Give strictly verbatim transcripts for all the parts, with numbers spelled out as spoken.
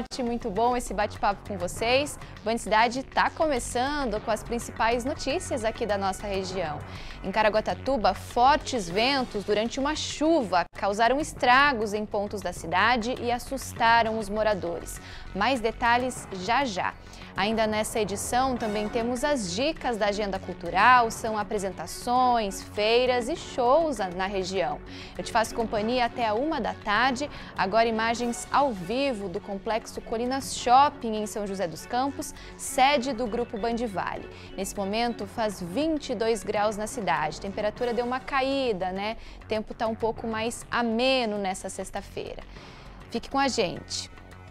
Norte, muito bom esse bate-papo com vocês. Band Cidade está começando com as principais notícias aqui da nossa região. Em Caraguatatuba, fortes ventos durante uma chuva causaram estragos em pontos da cidade e assustaram os moradores. Mais detalhes já já. Ainda nessa edição também temos as dicas da agenda cultural, são apresentações, feiras e shows na região. Eu te faço companhia até a uma da tarde, agora imagens ao vivo do Complexo Colinas Shopping em São José dos Campos, sede do Grupo Band Vale. Nesse momento faz vinte e dois graus na cidade, a temperatura deu uma caída, né? O tempo está um pouco mais ameno nessa sexta-feira. Fique com a gente.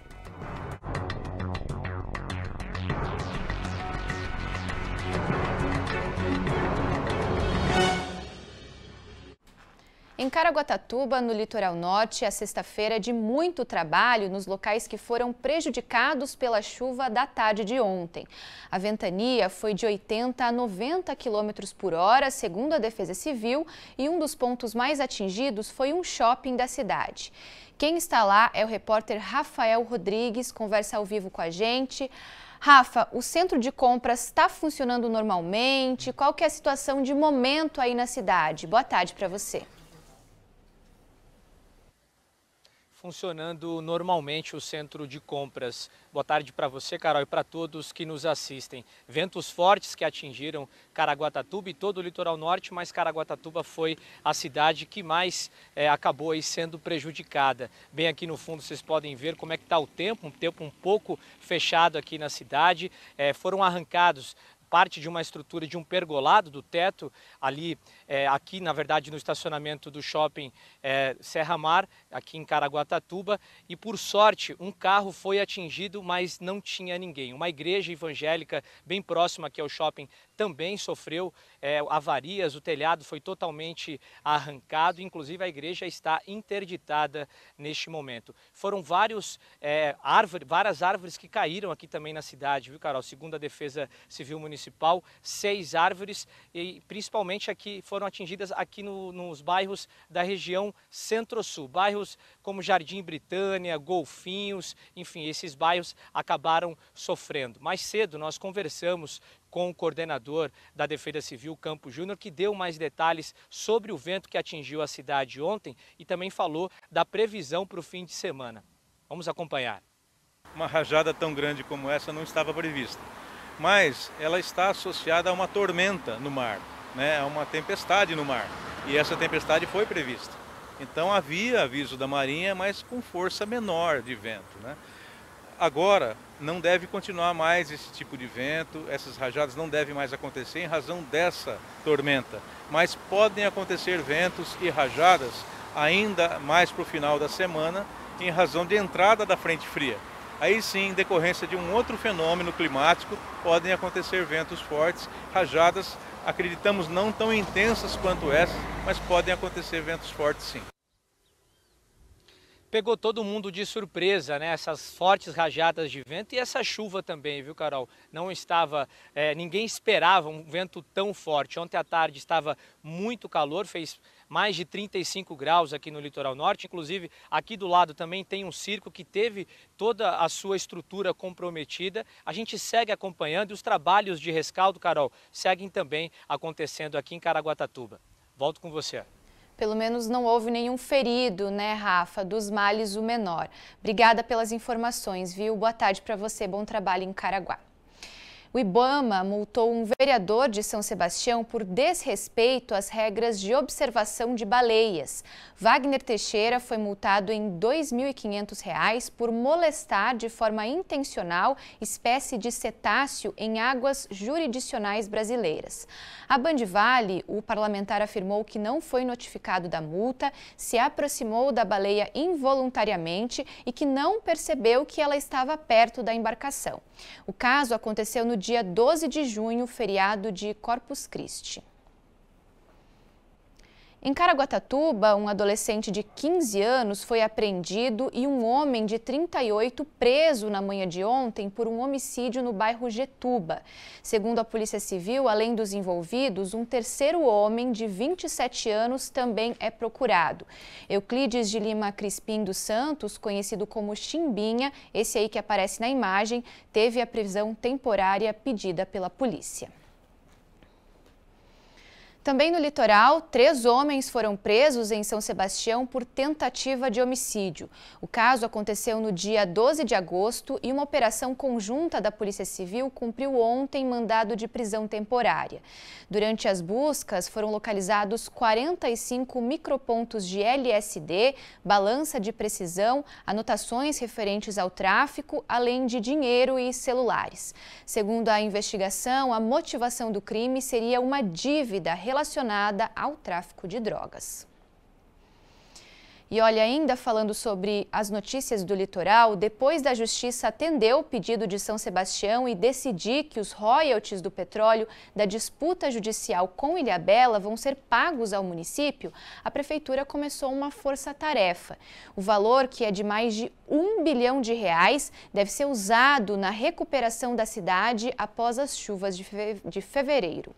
Em Caraguatatuba, no litoral norte, a sexta-feira é de muito trabalho nos locais que foram prejudicados pela chuva da tarde de ontem. A ventania foi de oitenta a noventa quilômetros por hora, segundo a Defesa Civil, e um dos pontos mais atingidos foi um shopping da cidade. Quem está lá é o repórter Rafael Rodrigues, conversa ao vivo com a gente. Rafa, o centro de compras está funcionando normalmente? Qual que é a situação de momento aí na cidade? Boa tarde para você. Funcionando normalmente o centro de compras. Boa tarde para você, Carol, e para todos que nos assistem. Ventos fortes que atingiram Caraguatatuba e todo o litoral norte, mas Caraguatatuba foi a cidade que mais é, acabou aí sendo prejudicada. Bem aqui no fundo vocês podem ver como é que está o tempo, um tempo um pouco fechado aqui na cidade. É, foram arrancados parte de uma estrutura de um pergolado do teto, ali, é, aqui na verdade no estacionamento do shopping é, Serra Mar, aqui em Caraguatatuba, e por sorte um carro foi atingido, mas não tinha ninguém. Uma igreja evangélica bem próxima aqui ao shopping também sofreu é, avarias, o telhado foi totalmente arrancado, inclusive a igreja está interditada neste momento. Foram vários, é, árvore, várias árvores que caíram aqui também na cidade, viu, Carol? Segundo a Defesa Civil Municipal, Municipal, seis árvores e principalmente aqui foram atingidas aqui no, nos bairros da região Centro-Sul, bairros como Jardim Britânia, Golfinhos, enfim, esses bairros acabaram sofrendo. Mais cedo nós conversamos com o coordenador da Defesa Civil, Campos Júnior, que deu mais detalhes sobre o vento que atingiu a cidade ontem e também falou da previsão para o fim de semana. Vamos acompanhar. Uma rajada tão grande como essa não estava prevista, mas ela está associada a uma tormenta no mar, né? A uma tempestade no mar, e essa tempestade foi prevista. Então havia aviso da Marinha, mas com força menor de vento, né? Agora não deve continuar mais esse tipo de vento, essas rajadas não devem mais acontecer em razão dessa tormenta, mas podem acontecer ventos e rajadas ainda mais para o final da semana em razão de entrada da frente fria. Aí sim, em decorrência de um outro fenômeno climático, podem acontecer ventos fortes, rajadas, acreditamos não tão intensas quanto essas, mas podem acontecer ventos fortes sim. Pegou todo mundo de surpresa, né? Essas fortes rajadas de vento e essa chuva também, viu, Carol? Não estava, é, ninguém esperava um vento tão forte. Ontem à tarde estava muito calor, fez mais de trinta e cinco graus aqui no litoral norte. Inclusive, aqui do lado também tem um circo que teve toda a sua estrutura comprometida. A gente segue acompanhando e os trabalhos de rescaldo, Carol, seguem também acontecendo aqui em Caraguatatuba. Volto com você. Pelo menos não houve nenhum ferido, né, Rafa? Dos males o menor. Obrigada pelas informações, viu? Boa tarde para você, bom trabalho em Caraguá. O Ibama multou um vereador de São Sebastião por desrespeito às regras de observação de baleias. Wagner Teixeira foi multado em dois mil e quinhentos reais por molestar de forma intencional espécie de cetáceo em águas jurisdicionais brasileiras. A Band Vale, o parlamentar afirmou que não foi notificado da multa, se aproximou da baleia involuntariamente e que não percebeu que ela estava perto da embarcação. O caso aconteceu no dia doze de junho, feriado de Corpus Christi. Em Caraguatatuba, um adolescente de quinze anos foi apreendido e um homem de trinta e oito preso na manhã de ontem por um homicídio no bairro Getuba. Segundo a Polícia Civil, além dos envolvidos, um terceiro homem de vinte e sete anos também é procurado. Euclides de Lima Crispim dos Santos, conhecido como Chimbinha, esse aí que aparece na imagem, teve a prisão temporária pedida pela polícia. Também no litoral, três homens foram presos em São Sebastião por tentativa de homicídio. O caso aconteceu no dia doze de agosto e uma operação conjunta da Polícia Civil cumpriu ontem mandado de prisão temporária. Durante as buscas, foram localizados quarenta e cinco micropontos de L S D, balança de precisão, anotações referentes ao tráfico, além de dinheiro e celulares. Segundo a investigação, a motivação do crime seria uma dívida relacionada ao tráfico de drogas. E olha, ainda falando sobre as notícias do litoral, depois da Justiça atender o pedido de São Sebastião e decidir que os royalties do petróleo da disputa judicial com Ilhabela vão ser pagos ao município, a Prefeitura começou uma força-tarefa. O valor, que é de mais de um bilhão de reais, deve ser usado na recuperação da cidade após as chuvas de fevereiro.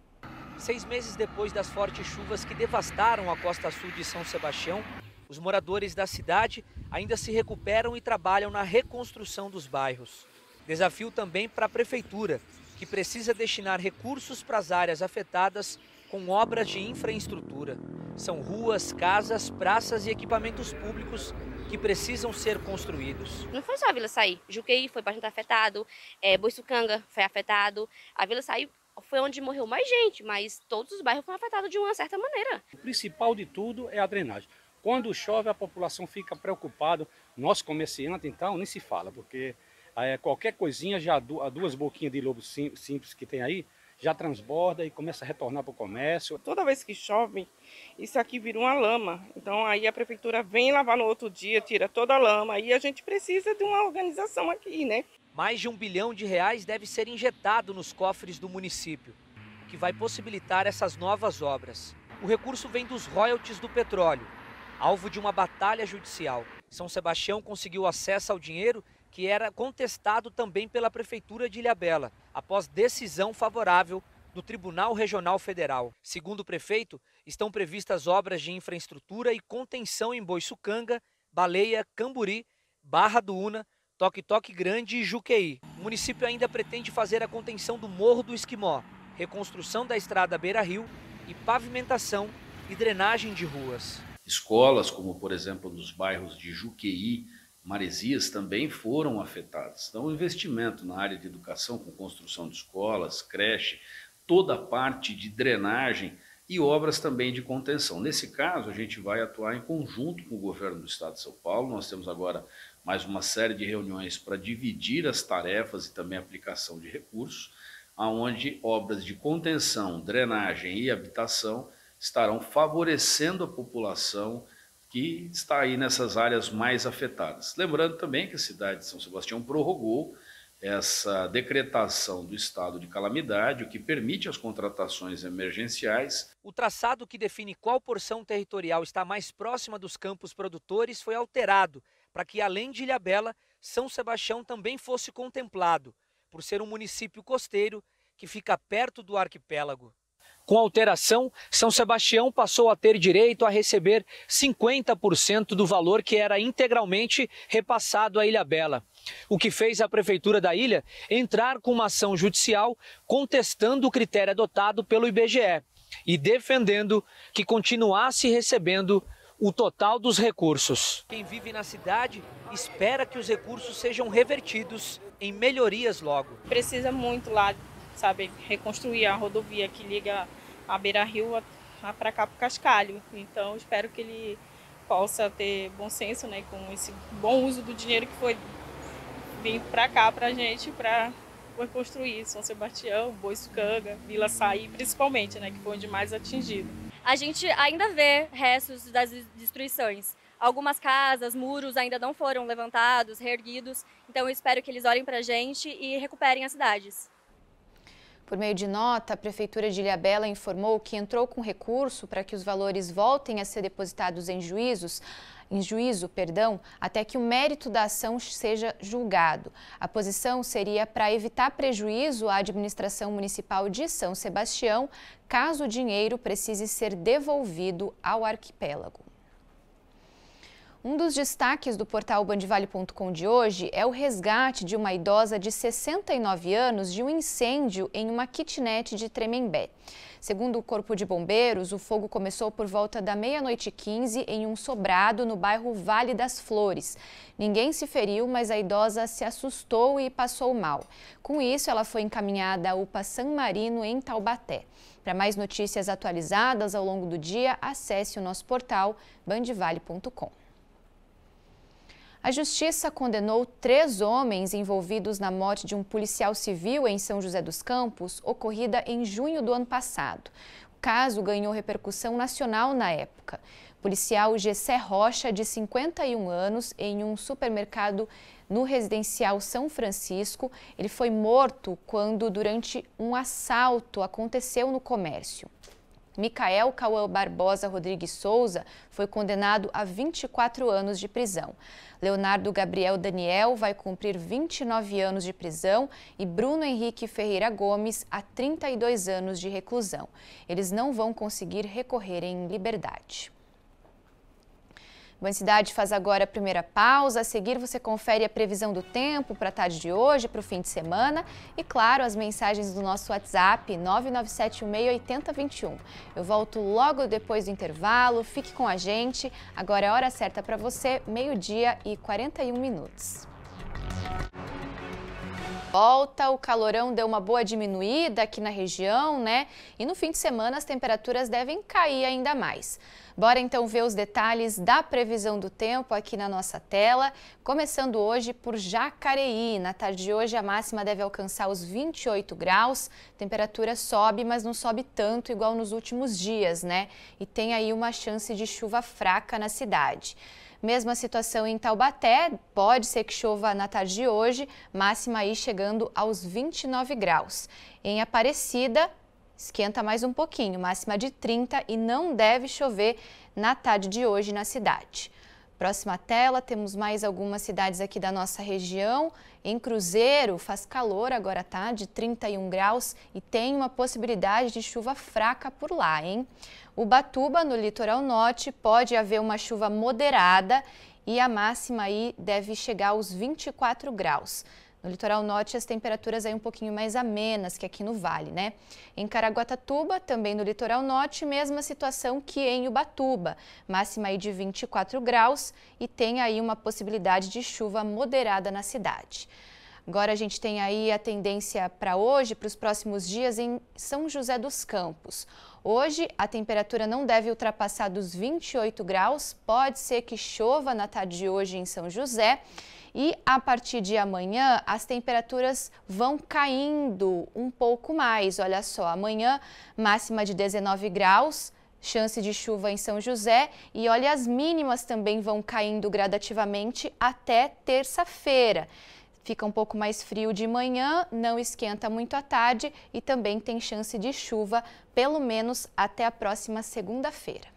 Seis meses depois das fortes chuvas que devastaram a costa sul de São Sebastião, os moradores da cidade ainda se recuperam e trabalham na reconstrução dos bairros. Desafio também para a Prefeitura, que precisa destinar recursos para as áreas afetadas com obras de infraestrutura. São ruas, casas, praças e equipamentos públicos que precisam ser construídos. Não foi só a Vila Saí, Juqueí foi bastante afetado, é, Boiçucanga foi afetado, a Vila Saí foi onde morreu mais gente, mas todos os bairros foram afetados de uma certa maneira. O principal de tudo é a drenagem. Quando chove, a população fica preocupada. Nós, comerciantes, então, nem se fala, porque é, qualquer coisinha, já duas boquinhas de lobo simples que tem aí, já transborda e começa a retornar para o comércio. Toda vez que chove, isso aqui vira uma lama. Então, aí a prefeitura vem lavar no outro dia, tira toda a lama. E a gente precisa de uma organização aqui, né? Mais de um bilhão de reais deve ser injetado nos cofres do município, o que vai possibilitar essas novas obras. O recurso vem dos royalties do petróleo, alvo de uma batalha judicial. São Sebastião conseguiu acesso ao dinheiro que era contestado também pela Prefeitura de Ilhabela, após decisão favorável do Tribunal Regional Federal. Segundo o prefeito, estão previstas obras de infraestrutura e contenção em Boiçucanga, Baleia, Camburi, Barra do Una, Toque-Toque Grande e Juqueí. O município ainda pretende fazer a contenção do Morro do Esquimó, reconstrução da estrada Beira-Rio e pavimentação e drenagem de ruas. Escolas, como por exemplo nos bairros de Juqueí, Maresias, também foram afetadas. Então o investimento na área de educação, com construção de escolas, creche, toda a parte de drenagem e obras também de contenção. Nesse caso, a gente vai atuar em conjunto com o governo do estado de São Paulo. Nós temos agora mais uma série de reuniões para dividir as tarefas e também aplicação de recursos, onde obras de contenção, drenagem e habitação estarão favorecendo a população que está aí nessas áreas mais afetadas. Lembrando também que a cidade de São Sebastião prorrogou essa decretação do estado de calamidade, o que permite as contratações emergenciais. O traçado que define qual porção territorial está mais próxima dos campos produtores foi alterado para que, além de Ilhabela, São Sebastião também fosse contemplado, por ser um município costeiro que fica perto do arquipélago. Com a alteração, São Sebastião passou a ter direito a receber cinquenta por cento do valor que era integralmente repassado a Ilhabela, o que fez a Prefeitura da ilha entrar com uma ação judicial contestando o critério adotado pelo I B G E e defendendo que continuasse recebendo o total dos recursos. Quem vive na cidade espera que os recursos sejam revertidos em melhorias logo. Precisa muito lá, sabe, reconstruir a rodovia que liga a Beira-Rio para cá para o Cascalho. Então, espero que ele possa ter bom senso, né, com esse bom uso do dinheiro que foi vindo para cá para a gente, para reconstruir São Sebastião, Boiçucanga, Vila Saí, principalmente, né, que foi onde mais atingido. A gente ainda vê restos das destruições. Algumas casas, muros ainda não foram levantados, reerguidos. Então eu espero que eles olhem para a gente e recuperem as cidades. Por meio de nota, a Prefeitura de Ilhabela informou que entrou com recurso para que os valores voltem a ser depositados em juízos, em juízo, perdão, até que o mérito da ação seja julgado. A posição seria para evitar prejuízo à administração municipal de São Sebastião, caso o dinheiro precise ser devolvido ao arquipélago. Um dos destaques do portal band vale ponto com de hoje é o resgate de uma idosa de sessenta e nove anos de um incêndio em uma kitnet de Tremembé. Segundo o Corpo de Bombeiros, o fogo começou por volta da meia-noite e quinze em um sobrado no bairro Vale das Flores. Ninguém se feriu, mas a idosa se assustou e passou mal. Com isso, ela foi encaminhada à U P A San Marino, em Taubaté. Para mais notícias atualizadas ao longo do dia, acesse o nosso portal band vale ponto com. A Justiça condenou três homens envolvidos na morte de um policial civil em São José dos Campos, ocorrida em junho do ano passado. O caso ganhou repercussão nacional na época. O policial Gessé Rocha, de cinquenta e um anos, em um supermercado no residencial São Francisco, ele foi morto quando, durante um assalto, aconteceu no comércio. Micael Cauã Barbosa Rodrigues Souza foi condenado a vinte e quatro anos de prisão. Leonardo Gabriel Daniel vai cumprir vinte e nove anos de prisão e Bruno Henrique Ferreira Gomes a trinta e dois anos de reclusão. Eles não vão conseguir recorrer em liberdade. Boa Cidade faz agora a primeira pausa. A seguir, você confere a previsão do tempo para a tarde de hoje, para o fim de semana e, claro, as mensagens do nosso WhatsApp nove nove sete um seis oito zero dois um. Eu volto logo depois do intervalo. Fique com a gente. Agora é a hora certa para você, meio-dia e quarenta e um minutos. Volta, o calorão deu uma boa diminuída aqui na região, né? E no fim de semana as temperaturas devem cair ainda mais. Bora então ver os detalhes da previsão do tempo aqui na nossa tela, começando hoje por Jacareí. Na tarde de hoje a máxima deve alcançar os vinte e oito graus, a temperatura sobe, mas não sobe tanto igual nos últimos dias, né? E tem aí uma chance de chuva fraca na cidade. Mesma situação em Taubaté, pode ser que chova na tarde de hoje, máxima aí chegando aos vinte e nove graus. Em Aparecida, esquenta mais um pouquinho, máxima de trinta e não deve chover na tarde de hoje na cidade. Próxima tela, temos mais algumas cidades aqui da nossa região. Em Cruzeiro, faz calor agora, tá? De trinta e um graus e tem uma possibilidade de chuva fraca por lá, hein? Ubatuba, no litoral norte, pode haver uma chuva moderada e a máxima aí deve chegar aos vinte e quatro graus. No litoral norte, as temperaturas aí um pouquinho mais amenas que aqui no Vale, né? Em Caraguatatuba, também no litoral norte, mesma situação que em Ubatuba. Máxima aí de vinte e quatro graus e tem aí uma possibilidade de chuva moderada na cidade. Agora a gente tem aí a tendência para hoje, para os próximos dias em São José dos Campos. Hoje a temperatura não deve ultrapassar dos vinte e oito graus, pode ser que chova na tarde de hoje em São José. E a partir de amanhã, as temperaturas vão caindo um pouco mais. Olha só, amanhã máxima de dezenove graus, chance de chuva em São José. E olha, as mínimas também vão caindo gradativamente até terça-feira. Fica um pouco mais frio de manhã, não esquenta muito à tarde e também tem chance de chuva, pelo menos até a próxima segunda-feira.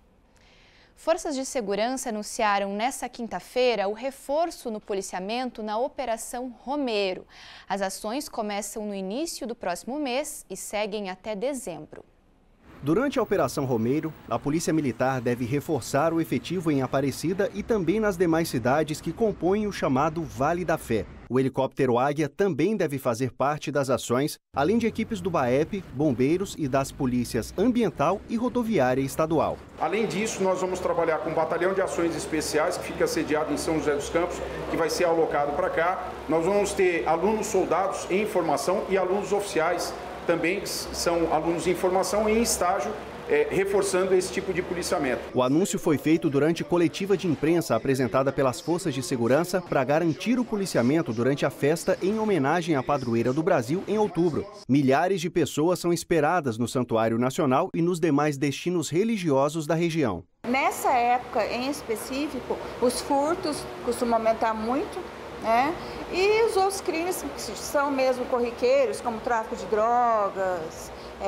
Forças de segurança anunciaram nesta quinta-feira o reforço no policiamento na Operação Romeiro. As ações começam no início do próximo mês e seguem até dezembro. Durante a Operação Romeiro, a Polícia Militar deve reforçar o efetivo em Aparecida e também nas demais cidades que compõem o chamado Vale da Fé. O helicóptero Águia também deve fazer parte das ações, além de equipes do BAEP, bombeiros e das polícias ambiental e rodoviária estadual. Além disso, nós vamos trabalhar com o Batalhão de Ações Especiais, que fica sediado em São José dos Campos, que vai ser alocado para cá. Nós vamos ter alunos soldados em formação e alunos oficiais também, que são alunos em formação e em estágio, É, reforçando esse tipo de policiamento. O anúncio foi feito durante coletiva de imprensa apresentada pelas forças de segurança para garantir o policiamento durante a festa em homenagem à padroeira do Brasil em outubro. Milhares de pessoas são esperadas no Santuário Nacional e nos demais destinos religiosos da região. Nessa época em específico, os furtos costumam aumentar muito, né? E os outros crimes que são mesmo corriqueiros, como tráfico de drogas, é,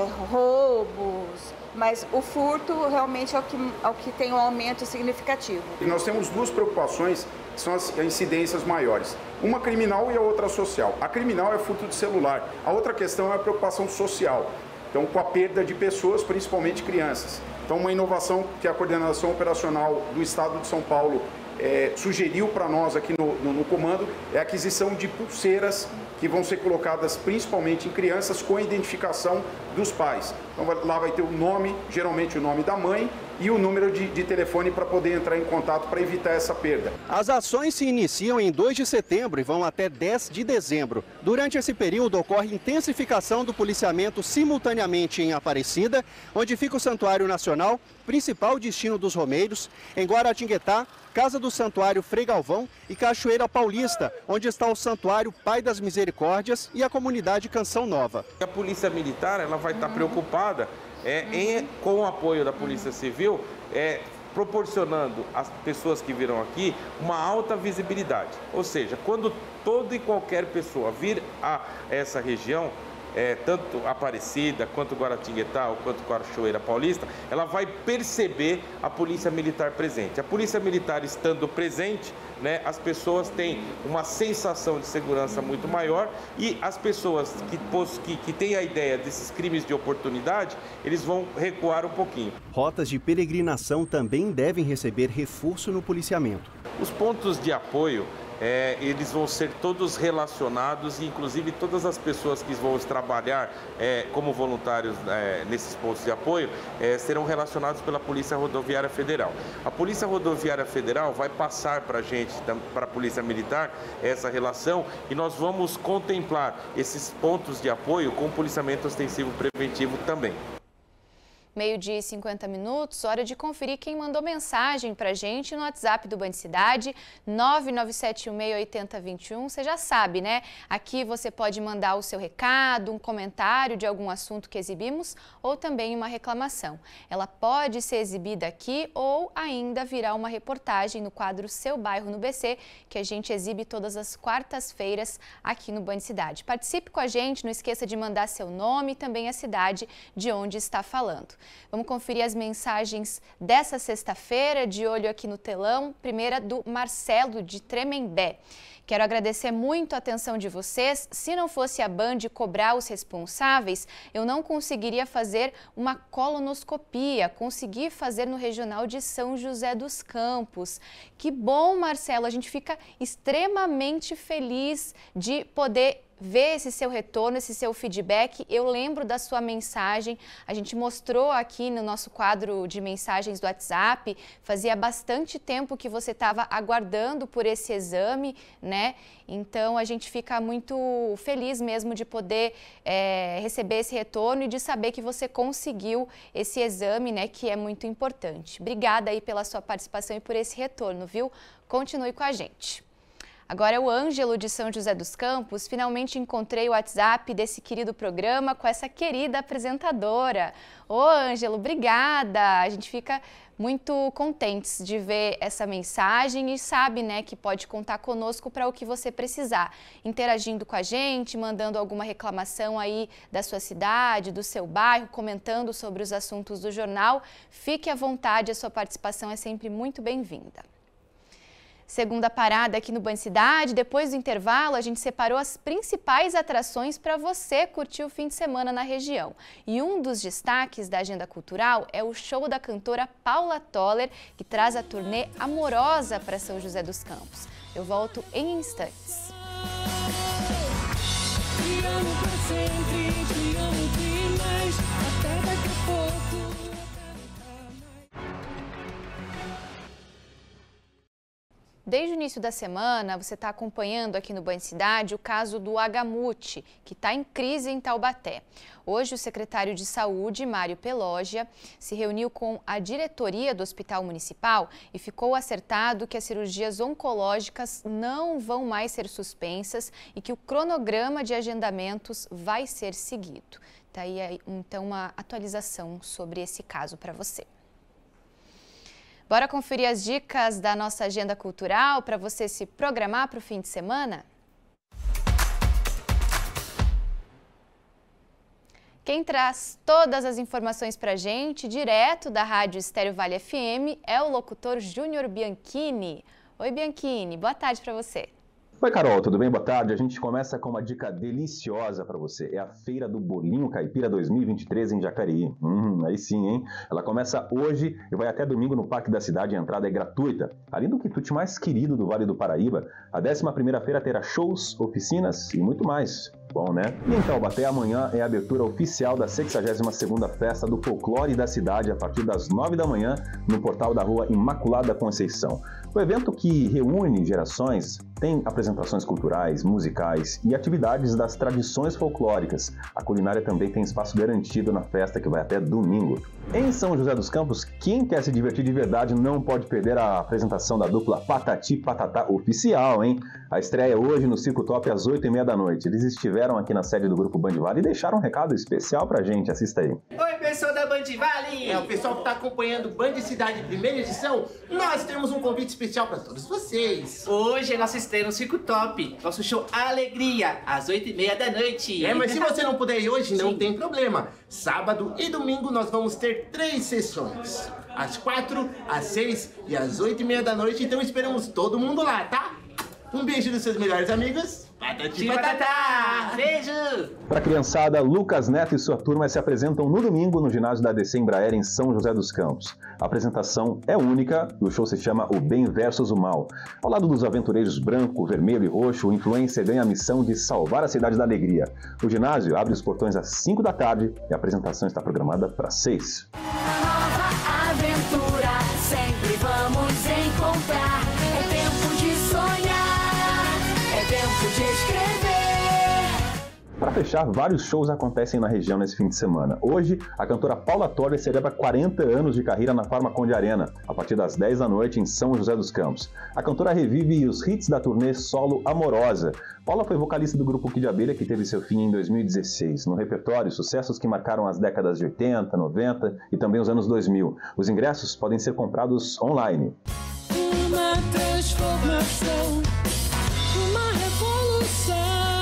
roubos, mas o furto realmente é o, que, é o que tem um aumento significativo. E nós temos duas preocupações que são as incidências maiores. Uma criminal e a outra social. A criminal é furto de celular. A outra questão é a preocupação social. Então, com a perda de pessoas, principalmente crianças. Então, uma inovação que a Coordenação Operacional do Estado de São Paulo é, sugeriu para nós aqui no, no, no comando é a aquisição de pulseiras que vão ser colocadas principalmente em crianças com a identificação dos pais. Então, lá vai ter o nome, geralmente o nome da mãe, e o número de, de telefone para poder entrar em contato para evitar essa perda. As ações se iniciam em dois de setembro e vão até dez de dezembro. Durante esse período ocorre intensificação do policiamento simultaneamente em Aparecida, onde fica o Santuário Nacional, principal destino dos romeiros, em Guaratinguetá, Casa do Santuário Frei Galvão e Cachoeira Paulista, onde está o Santuário Pai das Misericórdias e a comunidade Canção Nova. A Polícia Militar ela vai estar preocupada é, em, com o apoio da Polícia Civil, é, proporcionando às pessoas que virão aqui uma alta visibilidade. Ou seja, quando toda e qualquer pessoa vir a essa região, É, tanto Aparecida, quanto Guaratinguetá, ou quanto Cachoeira Paulista, ela vai perceber a Polícia Militar presente. A Polícia Militar estando presente, né, as pessoas têm uma sensação de segurança muito maior e as pessoas que, que, que têm a ideia desses crimes de oportunidade, eles vão recuar um pouquinho. Rotas de peregrinação também devem receber reforço no policiamento. Os pontos de apoio, É, eles vão ser todos relacionados e inclusive todas as pessoas que vão trabalhar é, como voluntários é, nesses pontos de apoio é, serão relacionados pela Polícia Rodoviária Federal. A Polícia Rodoviária Federal vai passar para a gente, para a Polícia Militar, essa relação e nós vamos contemplar esses pontos de apoio com policiamento ostensivo preventivo também. Meio-dia e cinquenta minutos, hora de conferir quem mandou mensagem para a gente no WhatsApp do Band Cidade, nove nove sete um seis oito zero dois um. Você já sabe, né? Aqui você pode mandar o seu recado, um comentário de algum assunto que exibimos ou também uma reclamação. Ela pode ser exibida aqui ou ainda virar uma reportagem no quadro Seu Bairro no B C, que a gente exibe todas as quartas-feiras aqui no Band Cidade. Participe com a gente, não esqueça de mandar seu nome e também a cidade de onde está falando. Vamos conferir as mensagens dessa sexta-feira, de olho aqui no telão. Primeira do Marcelo, de Tremembé. Quero agradecer muito a atenção de vocês. Se não fosse a Band cobrar os responsáveis, eu não conseguiria fazer uma colonoscopia. Consegui fazer no Regional de São José dos Campos. Que bom, Marcelo. A gente fica extremamente feliz de poder ver esse seu retorno, esse seu feedback. Eu lembro da sua mensagem, a gente mostrou aqui no nosso quadro de mensagens do WhatsApp, fazia bastante tempo que você estava aguardando por esse exame, né? Então a gente fica muito feliz mesmo de poder é, receber esse retorno e de saber que você conseguiu esse exame, né? Que é muito importante. Obrigada aí pela sua participação e por esse retorno, viu? Continue com a gente. Agora é o Ângelo de São José dos Campos. Finalmente encontrei o WhatsApp desse querido programa com essa querida apresentadora. Ô Ângelo, obrigada! A gente fica muito contentes de ver essa mensagem e sabe, né, que pode contar conosco para o que você precisar. Interagindo com a gente, mandando alguma reclamação aí da sua cidade, do seu bairro, comentando sobre os assuntos do jornal. Fique à vontade, a sua participação é sempre muito bem-vinda. Segunda parada aqui no Band Cidade. Depois do intervalo, a gente separou as principais atrações para você curtir o fim de semana na região. E um dos destaques da agenda cultural é o show da cantora Paula Toller, que traz a turnê Amorosa para São José dos Campos. Eu volto em instantes. Te amo pra sempre, te amo demais, até daqui a pouco. Desde o início da semana, você está acompanhando aqui no Band Cidade o caso do Agamute, que está em crise em Taubaté. Hoje, o secretário de Saúde, Mário Pelógia, se reuniu com a diretoria do Hospital Municipal e ficou acertado que as cirurgias oncológicas não vão mais ser suspensas e que o cronograma de agendamentos vai ser seguido. Está aí, então, uma atualização sobre esse caso para você. Bora conferir as dicas da nossa agenda cultural para você se programar para o fim de semana? Quem traz todas as informações pra gente, direto da Rádio Estéreo Vale F M, é o locutor Júnior Bianchini. Oi, Bianchini, boa tarde para você. Oi, Carol, tudo bem? Boa tarde. A gente começa com uma dica deliciosa para você. É a Feira do Bolinho Caipira dois mil e vinte e três em Jacareí. Hum, aí sim, hein? Ela começa hoje e vai até domingo no Parque da Cidade. A entrada é gratuita. Além do quitute mais querido do Vale do Paraíba, a décima primeira feira terá shows, oficinas e muito mais. Bom, né? E em Taubaté, amanhã é a abertura oficial da sexagésima segunda Festa do Folclore da Cidade, a partir das nove da manhã, no portal da Rua Imaculada Conceição. O evento, que reúne gerações, tem apresentações culturais, musicais e atividades das tradições folclóricas. A culinária também tem espaço garantido na festa, que vai até domingo. Em São José dos Campos, quem quer se divertir de verdade não pode perder a apresentação da dupla Patati Patatá oficial, hein? A estreia é hoje no Circo Top às oito e meia da noite. Eles estiveram aqui na sede do Grupo Band Vale e deixaram um recado especial pra gente. Assista aí. Oi, pessoal da Band Vale! É o pessoal que está acompanhando Band Cidade primeira edição. Nós temos um convite especial para todos vocês. Hoje é nossa estreia no Circo Top, nosso show Alegria, às oito e meia da noite. É, mas se você não puder ir hoje, não Sim. tem problema. Sábado e domingo nós vamos ter três sessões. Às quatro, às seis e às oito e meia da noite. Então esperamos todo mundo lá, tá? Um beijo dos seus melhores amigos. Patati Patatá! Beijo! Para a criançada, Lucas Neto e sua turma se apresentam no domingo no ginásio da A D C Embraer em São José dos Campos. A apresentação é única e o show se chama O Bem versus o Mal. Ao lado dos aventureiros branco, vermelho e roxo, o influencer ganha a missão de salvar a cidade da alegria. O ginásio abre os portões às cinco da tarde e a apresentação está programada para seis. Nova aventura, sempre vamos encontrar. É tempo de sonhar, é tempo de escrever. Para fechar, vários shows acontecem na região nesse fim de semana. Hoje, a cantora Paula Torres celebra quarenta anos de carreira na Farmaconde Arena, a partir das dez da noite em São José dos Campos. A cantora revive os hits da turnê solo Amorosa. Paula foi vocalista do grupo Kid Abelha, que teve seu fim em dois mil e dezesseis. No repertório, sucessos que marcaram as décadas de oitenta, noventa e também os anos dois mil. Os ingressos podem ser comprados online. Uma transformação, uma revolução.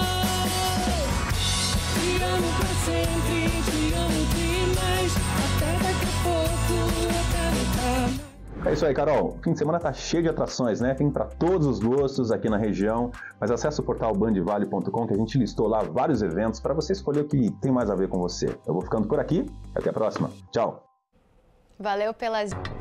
Te amo pra sempre, te amo demais. Até daqui a pouco, até nunca. É isso aí, Carol. O fim de semana tá cheio de atrações, né? Tem para todos os gostos aqui na região, mas acesse o portal band vale ponto com que a gente listou lá vários eventos para você escolher o que tem mais a ver com você. Eu vou ficando por aqui, até a próxima. Tchau! Valeu pelas